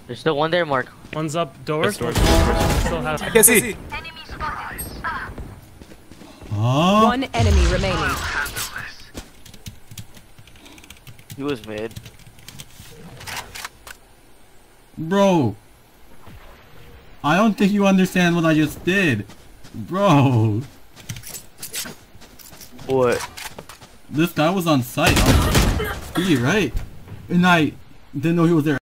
There's still one there, Mark. One's up doors. Doors. Still have. I can't see. Huh? One enemy remaining. He was mid. Bro. I don't think you understand what I just did. Bro. What? This guy was on site. On speed, right? And I didn't know he was there.